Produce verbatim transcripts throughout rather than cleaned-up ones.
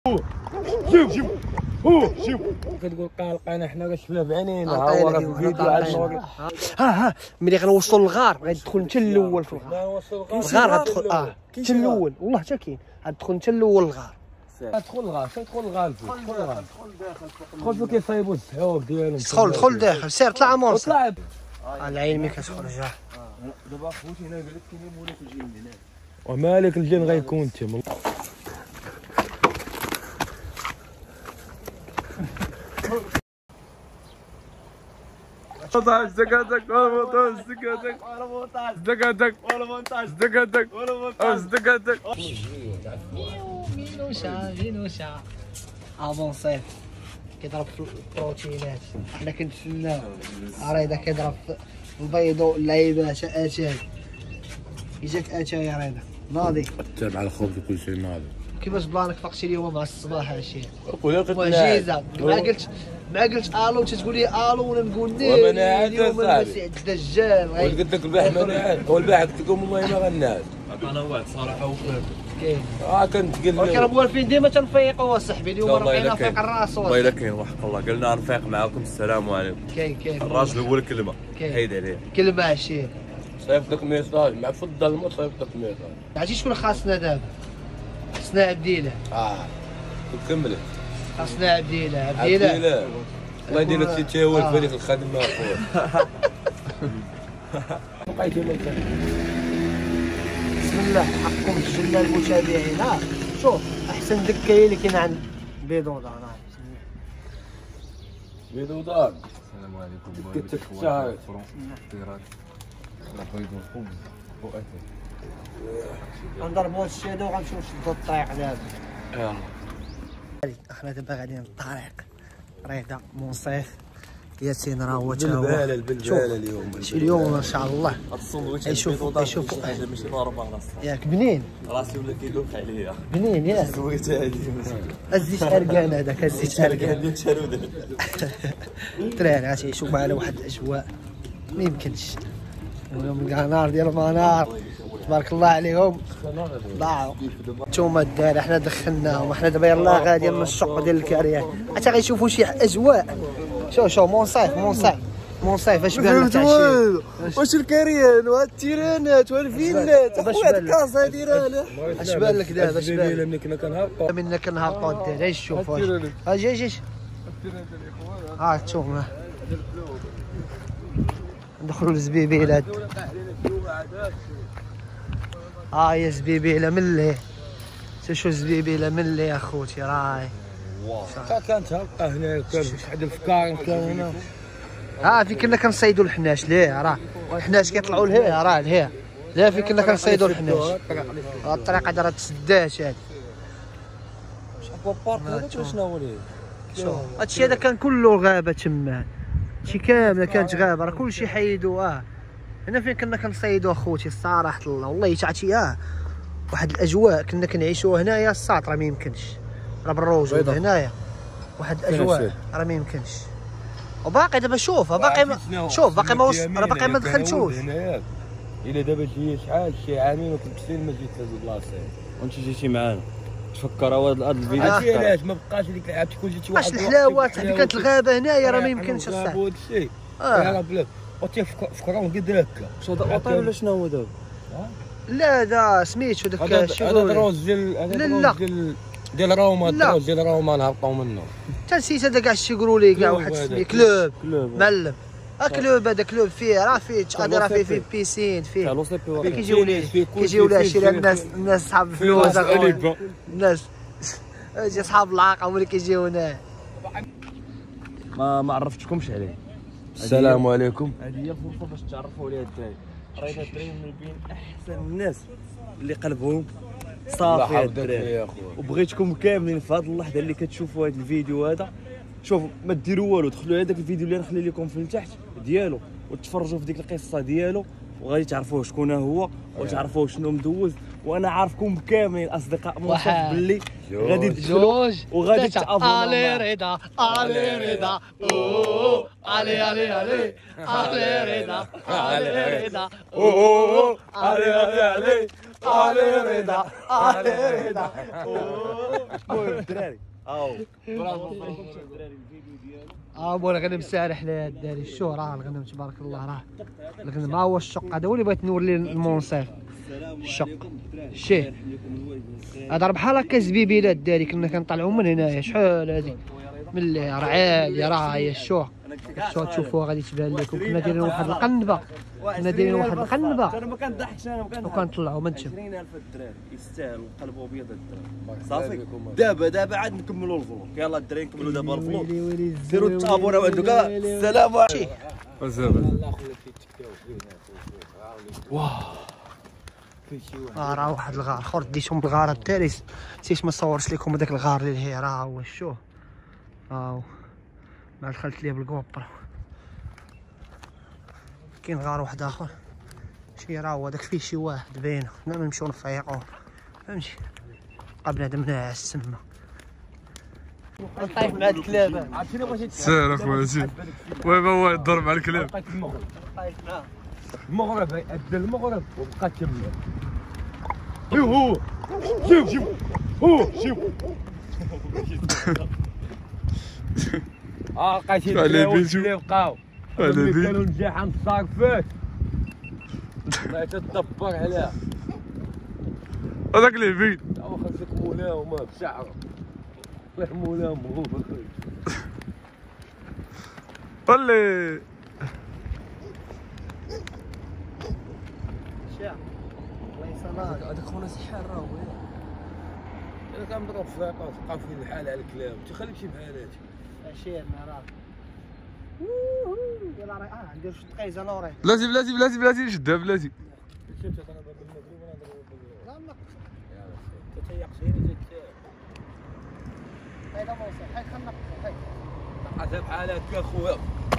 شوف شوف هو شوف كتقول قلقنا حنا راه شفنا بعينينا ها هو راه في الفيديو عندنا. ها ها ملي غنوصلوا للغار غتدخل انت الاول في الغار. الغار غتدخل اه انت الاول والله حتى كاين غتدخل انت الاول للغار. ادخل الغار تدخل الغار ادخل الغار دخل فين كيصايبوا السحوب ديالهم. دخل دخل داخل سير طلع مونس طلع العين ملي كتخرج. دابا خوتي هنا قال لك كاين مولك الجن هنا ومالك الجن غيكون تما. montage دقاتك ولا montage دقاتك ولا montage دقاتك ولا montage دقاتك ولا montage دقاتك. مينوشا مينوشا ابون صيف كيضرب في البروتينات حنا كنتسناو. ريضه كيضرب في البيض واللعيبات اتاي يجاك اتاي يا ريضه ناضي تابع الخبز وكل شيء ناضي. كيفاش بلانك فقتي اليوم مع الصباح هادشي معجزه. ما قلت ما قلت الو تتقول لي الو ولا نقول لي ومناعات اليوم المسيح الدجال قلت لك البارح مناعات هو البارح قلت لكم والله ما غنعاد. انا واحد صراحه وفاك كاين اه كنت قلت ولكن موالفين ديما تنفيقوا صاحبي. اليوم راه بقينا فيق الراس والله الا كاين وحق الله قلنا نفيق معاكم. السلام عليكم. كاين كاين الراجل هو الكلمه حيد عليه كلمه عشيه صيفطك ميساج مع في الظلمه صيفطك ميساج. عرفتي شكون خاصنا دابا؟ خاصنا عبديله. اه كملت خاصنا عبديله عبديله عبديله الله يدير لك شي تاول في هذيك الخدمه اخويا. بقيتي ملتزم. بسم الله حقكم الجله المتابعين. ها شوف احسن دكه اللي كاين عند بيضو دار. بسم الله بيضو دار. السلام عليكم. دكتك الشهر البيض والخبز واتاي غنضربوا هاد الشيء هذا وغنمشيو نشدوا الطريق دابا. يلا احنا دابا غاديين للطريق. ريضه منصيف ياسين راه هو تا هو. بالباله البلباله اليوم اليوم ان شاء الله. هاد السندويتش يشوفوا يشوفوا ماشي ضاربه راسي ياك بنين راسي ولا كيدوخ عليا. بنين ياك السندويتش هادي الزيت اركان هذاك الزيت اركان ديال شارودة. الدراري غتعيشوا معنا واحد الاجواء ما يمكنش. اليوم كاع نار ديال منار تبارك الله عليهم ضاعوا. نتوما الدراري حنا دخلناهم حنا دابا يلاه غاديين من الشق ديال الكريان حتى غيشوفوا شي اجواء. شوف شوف مونصيف مونصيف مونصيف اش بان لك هادشي؟ واش الكريان والتيرانات والفيلات اخويا هاد الكازا دايره اش بان لك دابا؟ اش بان لك؟ ملي كنا كنهبطوا منا كنهبطوا الدراري شوف واش اجي اجي ها انتوما ندخلوا للزبيبيلات. ها هي زبيبيله ملي شوف زبيبيله ملي يا خوتي راهي كانت هبطه هنا كان واحد الفكار كان هنا. ها في كنا كنصيدوا الحناش ليه راه الحناش كيطلعوا لهيه راه لهيه لا في كنا كنصيدوا الحناش. الطريق هذا راه تسدات هذا. شوف بارك هذا شنو هو ليه. شوف هادشي هذا كان كله غابه تما شي كامله كانت غابه راه كلشي حيدوا. اه هنا فين كنا كنصيدوا اخوتي الصراحه الله والله تعطي اه واحد الاجواء كنا كنعيشوها هنايا الساط راه ما يمكنش. راه بالروج هنايا واحد الاجواء راه ما يمكنش. وباقي دابا شوف باقي ما شوف باقي ما وصل راه باقي ما دخلتوش. الا دابا جي شحال شي عامين وكنت ما جيت لهاد البلاصه وانت جيتي معانا تفكر هذا الفيديو. هادشي علاش ما بقاش ديك عرفتي كون جيتي واحد اش الحلاوات اللي كانت الغابه هنايا راه ما يمكنش الصح. هذا الشيء اه بلا وتفكروا قد هكا. شنو هذا اوطيل ولا شنو هو دابا؟ لا هذا سميتو داك هذا دروز ديال هذا ديال ديال روما. الدروز ديال روما نهبطوا منه. حتى نسيت هذا كاع اش يقولوا لي كاع واحد سمي كلوب معلم. ها كلوب هذا كلوب فيه راه فيه تقادي راه فيه فيه بيسين فيه كيجيو ليه كيجيو ليه شي الناس الناس صحاب الفلوس اخويا الناس اجي صحاب العاقه هما اللي كيجيو هنا. ما ما عرفتكمش عليه. السلام عليكم. هذه هي الفرصه باش تعرفوا عليه الدراري. راه الدراري من بين احسن الناس اللي قلبهم صافي الدراري. وبغيتكم كاملين في هذه اللحظه اللي كتشوفوا هذا الفيديو هذا شوف ما ديروا والو دخلوا هذاك الفيديو اللي نخلي لكم في التحت ديالو وتفرجوا في ديك القصه ديالو وغادي تعرفوه شكون هو وتعرفوه شنو مدوز. وانا عارفكم كاملين اصدقاء منصف باللي غادي تدخلوا جوج وغادي ثلاثة. تابوناو علي رضا علي رضا اوه علي علي علي علي رضا علي رضا اوه علي علي علي علي رضا علي رضا المهم الدراري هاو اه بولا غنم سارح لي الداري شو راه الغنم تبارك الله راه الغنم ها هو الشق هذا هو اللي بغيت نوري المونصير الشق شيه هذا راه بحال هكا زبيبيلات الداري كنا كنطلعوا من هنايا شحال هادي ملي راه عاليه راه هي شو شو تشوفوها غادي تبان لكم كنا دايرين واحد القنبه كنا دايرين واحد القنبه انا ما كنضحكش انا ما كنضحكش وكنطلعوا من تما عشرين ألف الدراري يستاهلوا نقلبوا بيض الدراري صافي دابا دابا عاد نكملوا الفلوق يلا الدراري نكملوا دابا الفلوق ديروا التابوناو عندو كاع السلام عليكم وسهلا. اه راه واحد الغار اخر ديتهم بالغار التالي نسيت ما صورش لكم هذاك الغار اللي هي راه هو شوف هاو ما دخلت ليه بالكوبرا كاين غار واحد اخر شي راه هو داك فيه شي واحد باينه حنا نمشيو نفيقوه فهمتي بقى بنادم ناعس تما نطيح مع هاد الكلاب سير اخويا سير المهم هو يضرب مع الكلاب طايح معاه المغرب ادى المغرب وبقى كمل هو شوف شوف هو شوف اه لقيتي على بيتو. اللي بقاو على اللي بيتو. كانوا نجاح الصارفات ما تدبر عليها هذاك اللي بين او خاصك مولاهم بشعره صح مولاهم هو ولي شاع الله يسلمك هذاك خونا سحار راه هو انا كنضرب في ثقه وتبقى في الحال على الكلام تخليك شي بحالاتي شير مع راه يلا راه اه ندير شي دقيقه انا وراه بلاتي بلاتي بلاتي بلاتي شدها بلاتي شفت انا باب المغرب وانا نضرب لا ما تتيقشيني هذا موصل هاي خلنا هاي حسب حالاتك يا خويا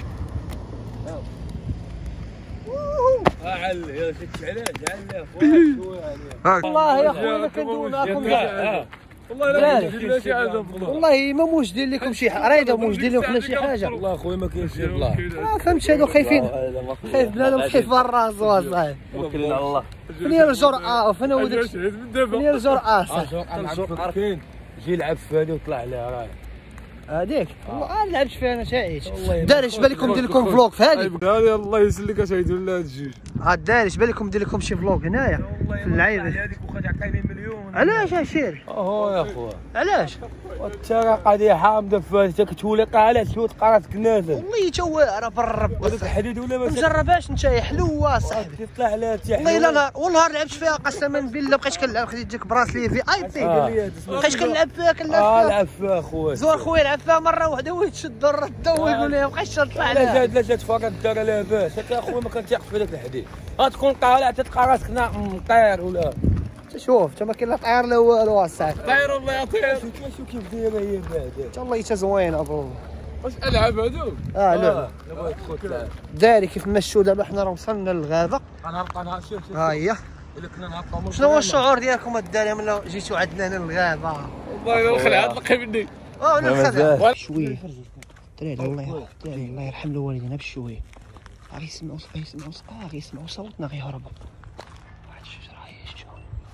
ها علي يا شفت علاش علي خويا شويه عليا هاك والله يا خويا ما كندوي معاكم والله لا لا شي حاجه والله والله ما موجدين لكم شي حاجه راه موجدين لكم شي حاجه والله خويا ما كاينش شي الله آه، فهمت هادو خايفين خايف بنادم خايف بالراس واصاحبي وكلنا على الله فين هي الجرأة فين هو داك فين هي الجرأة صاحبي كاين جي لعب في هذه وطلع عليها راه هذيك والله ما لعبتش فيها انا شايش داري اش بالكم ندير لكم فلوق في هذه هذه الله يسلك اش غيدير لها هاد الجوج عاد داري اش بالكم ندير لكم شي فلوق هنايا في اللعيبه هذيك وخد عطيني مليون علاش عشير اهو يا خويا علاش والترى قضيه حامده فاتك تولق على سود قراتك نازل والله تا واعره بالرب هذاك الحديد ولا ما مجرباش انت حلوه صاحبي تطلع عليها تحت والله الا نهار والنهار لعبت فيها قسما بالله بقيت كنلعب خديت ديك براسلي في اي بي بقيت كنلعب فيها اه كنلعب فيها لعب فيها خويا زور خويا لعب فيها مره واحده ويتشد الرده ويقول لي بقيتش نطلع لا عليها زاد لا زاد فرق الدار لاباس هكا اخويا ما كنتيقش في هذاك الحديد غتكون طالع تلقى راسك مطير ولا شوف انت ما كاين لا طير لا والو اصاحبي طير الله يطير شوف كيف دايره هي بعدا ان شاء الله حتى زوينه برو واش العاب هادو اه لا دابا تدخل تلعب داري كيف مشوا دابا حنا راه وصلنا للغابه غنهبط نهار شوف شوف ها هي الا كنا نهبطوا من شنو هو الشعور ديالكم الداري ملي جيتوا عندنا هنا للغابه والله الا الخلعه تلقي مني اه نخدع شويه دراري الله دراري الله يرحم الوالدين بشويه غادي يسمعوا يسمعوا اه غيسمعوا صوتنا غيهربوا واحد الشجره هي شتو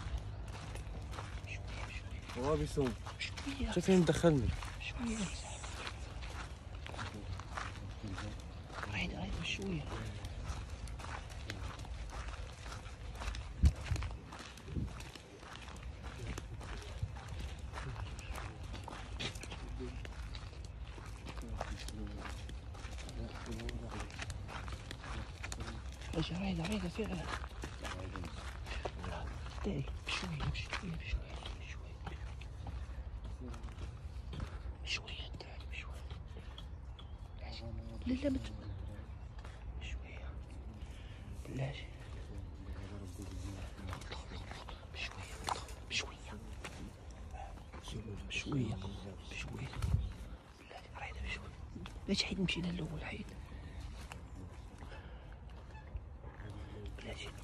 هو بيصوم شويه شوف فين دخلني شويه ريد ريد شويه ايش ريد ريد فعلا داري بشويه بشويه بشويه شويه داري بشويه لا لا مت شويه بلاش بشويه بشويه بشويه بشويه بلاتي ريد بشويه باش حيد مشينا الاول حيد بلاتي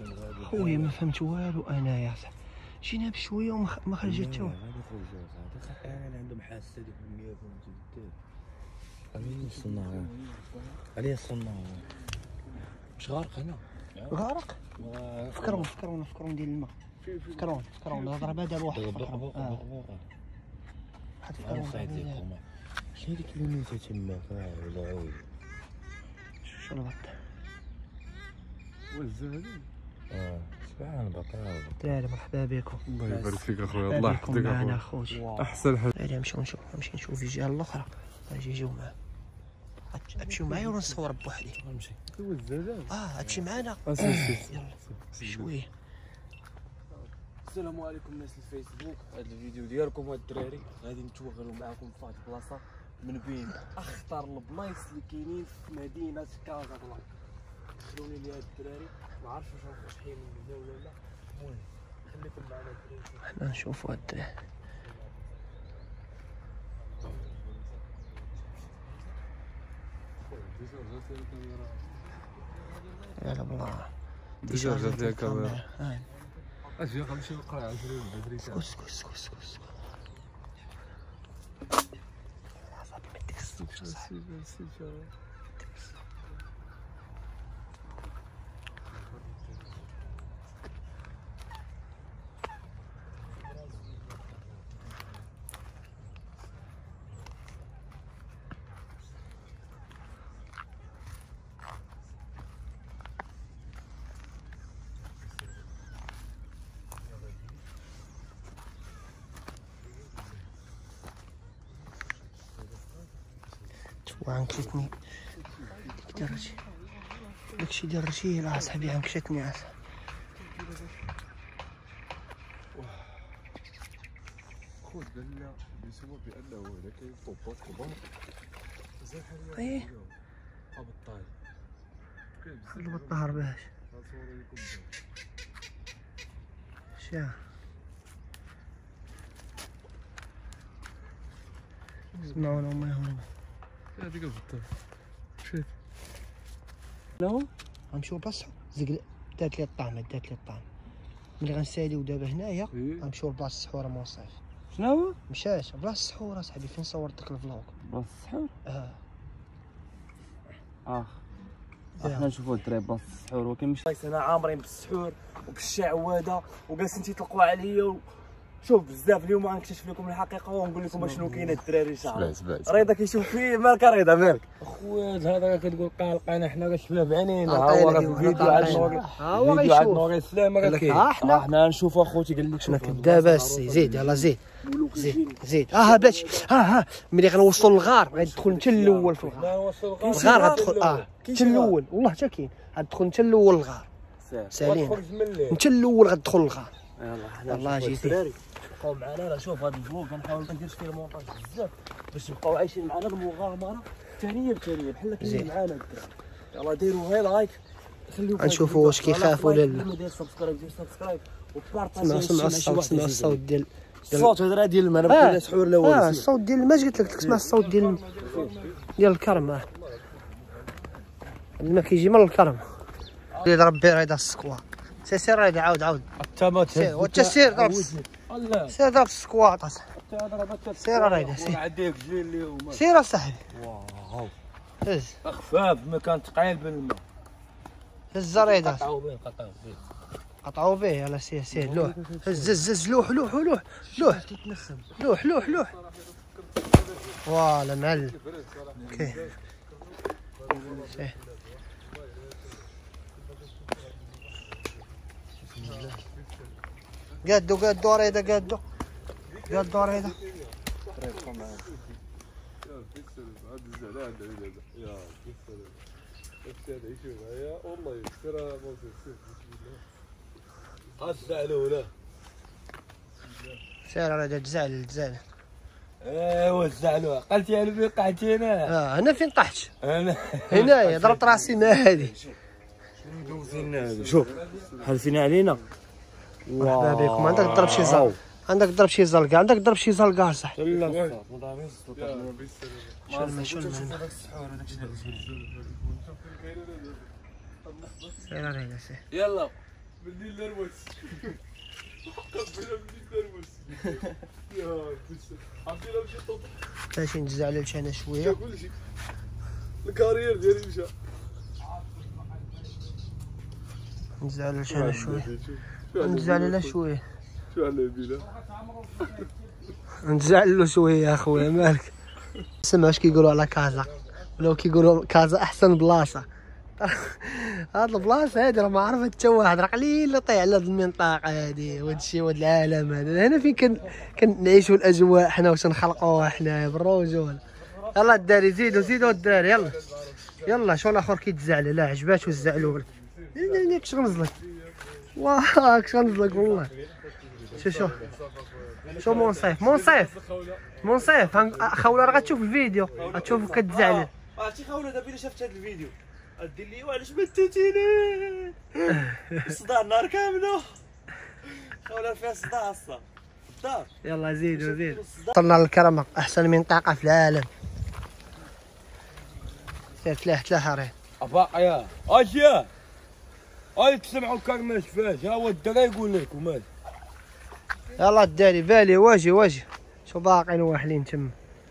خويا ما فهمت والو انا يا صاحبي، جينا بشويه وما ما خرجت حتى واحد. غادي يخرجوا صاحبي، انا عندهم حاسه ديك المية فهمتي. امين الصناعه عليه الصناعه مش غارق هنا غارق. فكرون فكرون فكرون ديال الماء، فكرون فكرون ضربه دار واحد فكرون. اه واحد فكرون شنو ديك اللونيته تما ولا عود شنو الغط. والزهد اه سبحان الله. الدراري مرحبا بكم، الله يبارك فيك اخويا، الله يحفظك معنا اخويا. اخوتي. احسن حاجه. الدراري نمشيو نشوف نمشي نشوف الجهه الاخرى، غادي يجيو معاه. غتمشيو معايا ولا نصور بوحدي؟ نمشي والزهد اه غتمشي معانا اساسي شويه. السلام عليكم الناس الفيسبوك. هذا الفيديو ديالكم هاد الدراري غادي نتوغلوا معكم في واحد البلاصه من بين اخطر البلايص اللي كاينين في مدينه كازابلانكا. دخلوني لي هاد الدراري ما عرفتش واش شحال من هنا ولا لا، المهم خليكم معنا الدراري. حنا نشوفوا هاد الدراري. لا لا بالله ديجا جات لي الكاميرا. اه اجي غنمشي نقرا عشرين بدري. اسكت اسكت اسكت اسكت. صافي ما ديكش الصوت صاحبي. وعنكشتني ديك درجة، داكشي ديال الرجيل اصاحبي عنكشتني اصاحبي. خوت قال لنا بسبب بانه هنا كاين طوبات كبار زي حال ايه ابطال كاين بزاف خلو بالطهر باش غنصور لكم شا سمعونا وما يهون. هذيك البطال مشيت نو غنمشيو لبلاصتو زقل دات لي الطعم دات لي الطعم ملي غنساليو دابا هنايا غنمشيو لبلاصة السحورة موصاف. شنو هو؟ مشاش بلاصة السحورة صاحبي فين صورت لك الفلوق. بلاصه السحور. اه اه احنا نشوفوا الدراري بلاصه السحور، ولكن مش انا عامرين بالسحور وبالشعوذه وجالسين تيطلقوا عليا. شوف بزاف اليوم غنكتشف لكم الحقيقه ونقول لكم شنو كاين الدراري ان شاء الله. رضا كيشوف فيه مالك رضا مالك اخويا هذا كتقول قالق، انا حنا شفناه بعينينا. ها ها هو هو راه في الفيديو عندنا، ها هو الفيديو عندنا غيشوف. غير السلامه راه كاين. ها حنا حنا نشوفوا اخوتي قال لك حنا كدابه السي زيد يلاه زيد زيد زيد. ها ها باش ها ها ملي غنوصلوا للغار غتدخل انت الاول في الغار. لا وصل الغار غتدخل اه انت الاول والله حتى كاين غتدخل انت الاول للغار سالينا خرج من الليل. انت الاول غتدخل للغار. يلاه حنا الله نشوفوا جيتي. الدراري بقاو معنا. راه شوف هذا الفلوق غنحاول ما نديرش فيه المونتاج بزاف باش نبقاو عايشين معنا المغامره ثانيه بثانيه بحال كاين معنا الدراري. يلاه ديروا غير لايك، خليو غنشوفوا واش كيخافوا ولا لا. دير سبسكرايب دير سبسكرايب سمع وبارطاجي. سمع الصوت سمع الصوت ديال الصوت هذا راه ديال الماء، انا بقينا سحور لا اه والو. الصوت ديال الماء قلت لك تسمع الصوت ديال ديال الكرم. اه الماء كيجي من الكرم. اللي ضرب به راه السكوا سير سير راه عاود عاود حتى ما سير وانت سير ضرب الله سير ضرب السكواط حتى ضربت سير راه سير عندك جيل اليوم. سير اصاحبي واو هز خفاف ما كان ثقيل بالماء. هز الريدة قطعوا به قطعوا به قطعوا به يلا سير سير لوح هز هز هز لوح لوح لوح لوح لوح لوح لوح فوالا معلم كيف سير قادو قادو ريدة قادو قادو ريدة الزعلوله سير ريدة تزعل تزعل. ايوا الزعلوله قلتي على فين قعدتي هنا. اه هنا فين طحت انا هنايا ضربت راسي مع هذه. دوزين شوف حالفين علينا. مرحبا بكم. عندك تضرب شي زلقه عندك تضرب شي زلقه عندك تضرب شي زلقه صح. لا الصوت ما ضاربينش الصوت. شو الماء شو الماء سير علينا سير. يلا مني نرمس قبل مني نرمس يا بس عرفتي لا مشي طوط ماشي نتزعلل انا شويه كلشي الكارير ديالي مشى نتزعلل انا شويه نتزعلل شويه شو على بينا نتزعلوا شويه يا خويا مالك سمع اش كيقولوا على كازا ولاو كيقولوا كازا احسن بلاصه هاد البلاصه هادي راه ما عرفت حتى واحد راه قليل اللي طيح على هاد المنطقه هادي وهاد الشيء وهاد العالم هذا هنا فين كن كنعيشوا الاجواء حنا واش نخلقوها حنا بالرجول يلا الدراري زيدوا زيدوا الدراري يلا يلا شو الاخر كيتزعل لا عجباتو الزعلول كش غنزلك واه كش غنزلك والله شو شو شو منصيف منصيف منصيف خوله راه غتشوف الفيديو غتشوف كتزعل عرفتي خوله دابا الا شفت هذا الفيديو دير لي وعلاش بتتيني صداع النهار كامله خوله فيها صداع الصا الدار يلا زيدوا زيدوا وصلنا للكرمة احسن منطقه في العالم سير تلاح تلاح راه ابا يا اجي اي تسمعوا كان ما شفاش ها هو الدرا يقول لك ومال يلا الداري بالي واجي واجي شو باقيين واحلين تما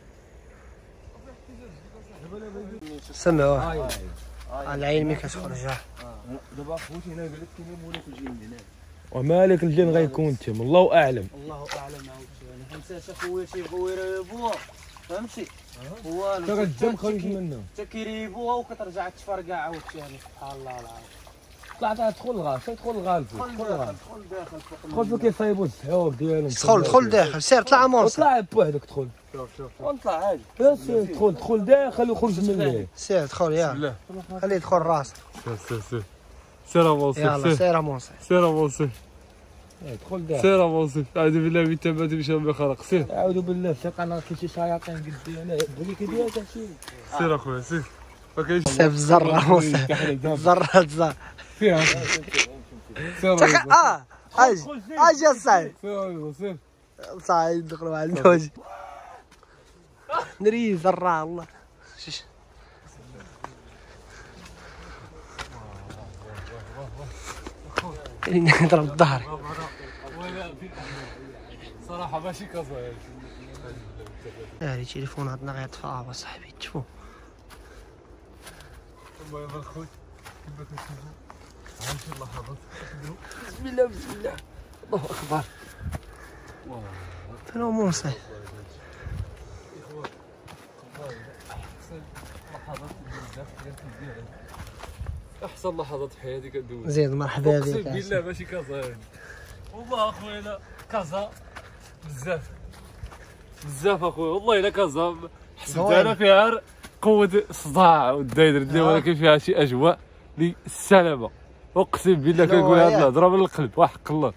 سمعوه العين ملي كتخرج دابا خوتي هنا قال لك كاين مولا في الجن هنا ومالك الجن غيكون تم الله اعلم الله اعلم عاوتاني حنسى اخويا تيبغيو يريبوها فهمتي هو ترى الدم خارج منه حتى كيريبوها وكترجع تفرقع عاوتاني سبحان الله العظيم طلعت تدخل الغال تدخل الغال دخل داخل دخل داخل دخل فين كيصايبوا السحوب ديالهم دخل دخل داخل سير طلع مونسا طلع بوحدك دخل شوف شوف ونطلع عادي بس دخل دخل داخل وخرج من الليل سير دخل يا خليه يدخل راسك سير سير سير سير امونسي يلا سير مونسا سير امونسي دخل داخل سير امونسي اعوذ بالله من التبات مشى بخلق سير اعوذ بالله ثق انا كاين شي شياطين قدي انا بغي كيدير هذا الشيء سير اخويا سير اوكي سير الزرة مونسا الزرة الزرة فيها سير اه اجي اجي يا سعيد سير سير صايد دخلوا على النوج نري زرع الله شش نضرب الظهر صراحه ماشي كازا هادي تليفوناتنا غيطفاو اصاحبي تشوفوا الله يبارك خويا كيما كتشوفوا عايش اللحظات بسم الله بسم الله الله اكبر فين هو موسى احسن لحظات في حياتي كندوز زيد مرحبا بك اقسم بالله ماشي كازا والله اخويا لا كازا بزاف بزاف اخويا والله الا كازا حسيت انا فيها قوة الصداع والدايدر ديالي ولكن فيها شي اجواء للسلامة اقسم بالله كنقول هاد الهضرة من القلب وحق الله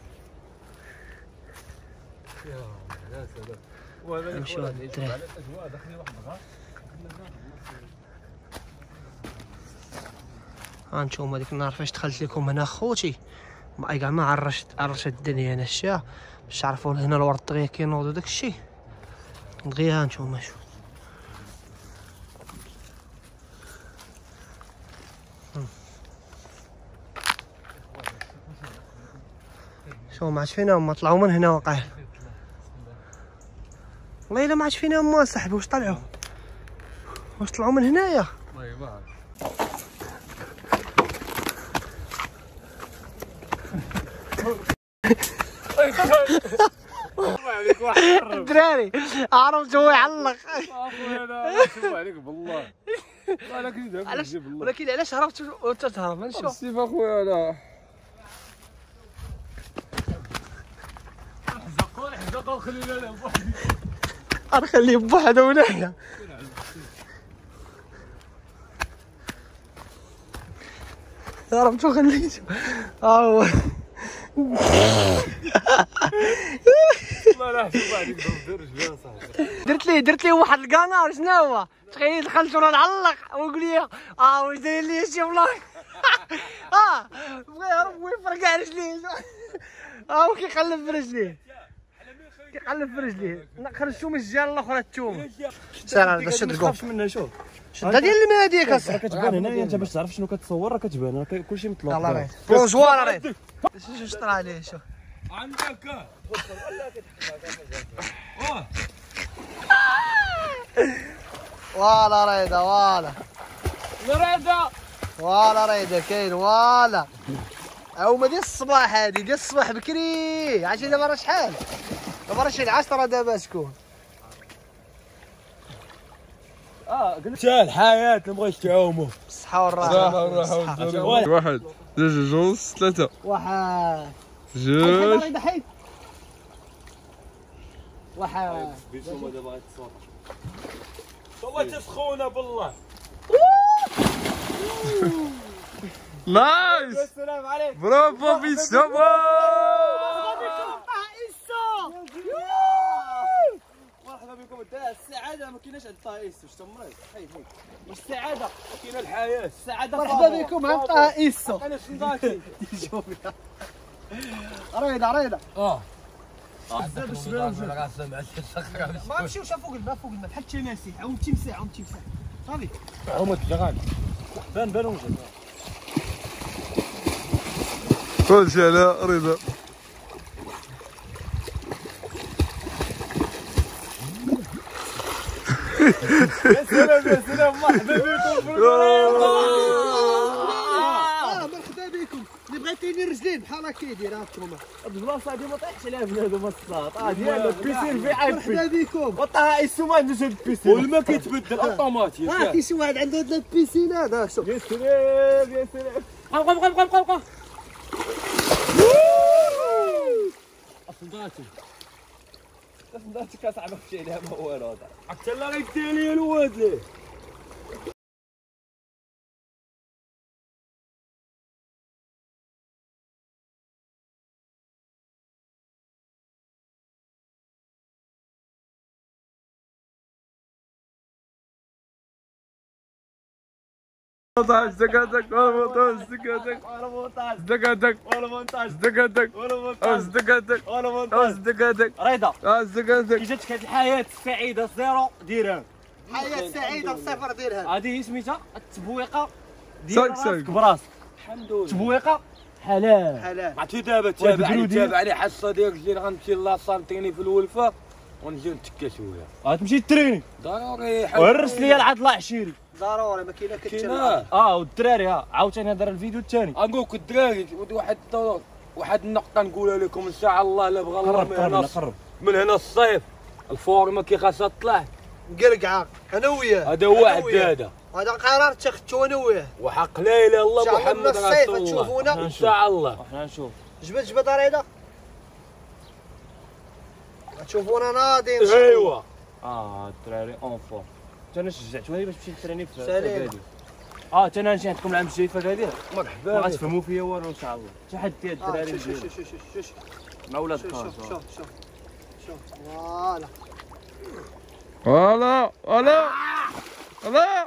يا سلام نمشيو الدراري هانتوما ديك النهار فاش دخلت لكم هنا خوتي ما كاع ما عرشت عرشت الدنيا هنا الشا باش تعرفوا هنا الورد دغيا كينوض وداك الشيء دغيا هانتوما شوف شو ما عادش فينا هما طلعوا من هنا وقع والله الا ما عادش فينا هما صاحبي واش طلعوا واش طلعوا من هنايا والله ما عرفت الدراري عرفت هو يعلق اخويا انا نشوف عليك بالله ولكن علاش ولكن علاش هربت وانت تهرب نشوف سيف اخويا انا حزقوا حزقوا خلينا انا بوحدي غنخليه بوحدو هنايا هربت وخليته ها هو والله لا شوف عليك دير رجلي صاحبي درت ليه درت ليه واحد القنار شنو هو تخيل دخلت وانا نعلق ويقول لي اه واش داير لي شي والله اه بغى يهرب ويفرقع رجليه اه وكيقلب في رجليه كيقلب في رجليه نخرج شو من الجهه الاخرى التوم سير هذا شد ما تخافش منها شوف شده ديال الماء هذيك راه كتبان هنايا انت باش تعرف شنو كتصور راه كتبان راه كلشي مطلوب. يلاه ريت بونجوار ريت شوف شطر عليه شوف عندك فوالا ريدا فوالا ريدا فوالا ريدا كاين فوالا هما ديال الصباح هادي ديال الصباح بكري عرفتي دابا راه شحال دابا راه شي العشرة دابا شكون اه قلت الحياه ما بغيتش تعوموا بالصحة والراحة واحد جوج جوج ثلاثة واحد جوج ريدا حيد واحد والله تسخونه بالله. نايس السلام عليك. برافو بيسامة مرحبا بكم. السعاده ما كايناش عند طه ايسو. شتا مريض حيد حيد واش السعاده كاينه الحياه. السعاده مرحبا بكم عند طه ايسو. انا شنطاتي ريدا ريدا اه ما نمشيوش فوق الماء فوق الماء بحال التماسيح عاود تمساح عاود تمساح صافي عمود الجغال بان بان وجه. كلشي على رضا. يا سلام يا سلام مرحبا بكم في اه مرحبا بكم اللي بغيت يدير رجلين بحال هكا يدير هاكم البلاصه هادي ما طيحش عليها بنادم الصاط. اه ديال البيسين في اي مرحبا بي بكم وطه ايسو ما عندوش هاد البيسين والما كيتبدل اوتوماتيك. اه كاين شي واحد عنده هاد البيسين هذا شوف يا سلام يا سلام. بقى بقى بقى بقى بقى اصداتي اصداتي كاصعب في عليها ما هو هذا حتى لا غيدير لي الواد ليه. montage دقاتك ولا montage دقاتك ولا مونتاج دقاتك ولا مونتاج دقاتك ولا أوز مونتاج دقاتك ولا أوز مونتاج. دقاتك رضا أوز دقاتك كي جاتك هاد الحياه السعيده زيرو درهم. حياة سعيدة بصفر درهم هادي سميتها التبويقه ساك ديال ساك. راسك براسك. الحمد لله تبويقه حلال. حلال عرفتي دابا تابعني تابعني حصه ديال رجلين غنمشي لاصال نتريني في الولفه ونجي نتكا شويه. غتمشي تريني ضروري وهرس لي العضله عشيري. ضروري ما كاينه كتشرب كاينه. اه والدراري ها عاوتاني هضر الفيديو الثاني. نقول لك الدراري واحد واحد النقطه نقولها لكم ان شاء الله لا بغى الله قرب من قرب هنا قرب. من هنا الصيف الفورمه كي خاصها تطلع. مقرقعه انا وياه هذا هو أنا وياه. عداده هذا قرار اتخذته انا وياه وحق لا اله الا الله إن شاء الله من محمد الصيف رسول الله. تشوفونا. ان شاء الله. احنا نشوف جبد جبد ريدا تشوفونا ناضيين ايوا اه الدراري اون فور. انا شجعتوني باش نمشي نتريني في سليم. هادي. اه انا نمشي عندكم العام الجاي في هادي ما مرحبا بك. غتفهموا فيا والو ان شاء الله. تحدي آه، الدراري شوف ديالي شوف شوف شوف شوف مع ولاد شوف الكاز. شوف شوف شوف شوف فوالا ولا ولا ولا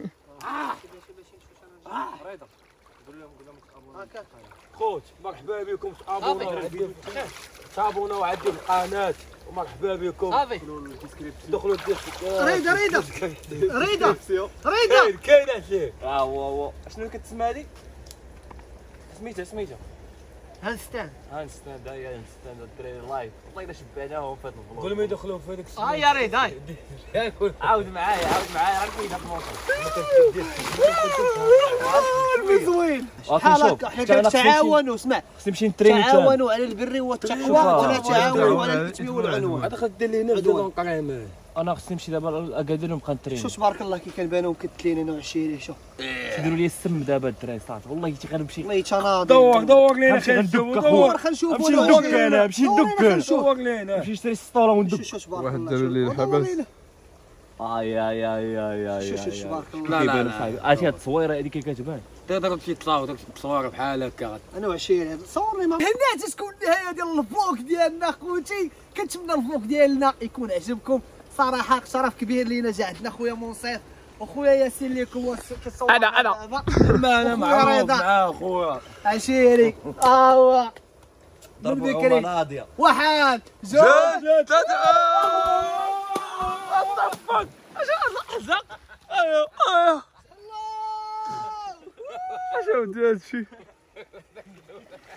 رضا قول لهم قول لهم تابعونا. هكا خوت مرحبا بكم تابعونا وعدي تابعونا وعدي في القناه ومرحبا بكم. صافي دخلوا الديسكريبسيون. ريدا ريدا ريدا ريدا كاين كاين شي. اه هو هو شنو كتسمى هادي؟ سميتها سميتها هانستان ها نستاند هيا نستاند الدراري لايف. والله الا شبعناهم في هذا الفلوق. قول لهم يدخلوا في هذاك ها يا ريد هاي عاود معايا عاود معايا راه كاين هاد الموطن. زوين شوف، بحال هكا حنا أنا خصني كنتعاونوا اسمع خصني نمشي نتريني تاني. تعاونوا على البر والتقوى ولا تعاونوا على الكتم والعنوان هذا خدير لينا عدوان. نقريمه. انا خصني نمشي دابا لاكادير ونبقى نتريني. شوف تبارك الله كي كنبانو مكتلين انا وعشيري شوف تيديروا لي السم دابا الدراري صافي والله حتى غنمشي والله تناضي دور دور لينا غنمشي خير ندك دور اخويا. خلينا نشوفوا نمشي ندك انا نمشي ندك دور لينا نمشي نشري السطوله وندك. شوف تبارك واحد الله داروا لي شوف. الحبس. والله اي اي اي اي اي شوف شوف تبارك الله لا لا لا عرفتي هاد التصويره هذيك كي كتبان. تقدر تمشي تصاور تصور بحال هكا. انا وعشيري صورني ما هنا تكون النهايه ديال الفلوق ديالنا خوتي كنتمنى الفلوق ديالنا يكون عجبكم صراحه شرف كبير لينا جا عندنا خويا منصف وخويا ياسين اللي هو كيصور أنا- أنا. ما انا معروف مع خويا. عشيري اه هو من ضربوا بكري ناضيه. واحد جوج جوج ثلاثة احزق ايوه اش ودي هادشي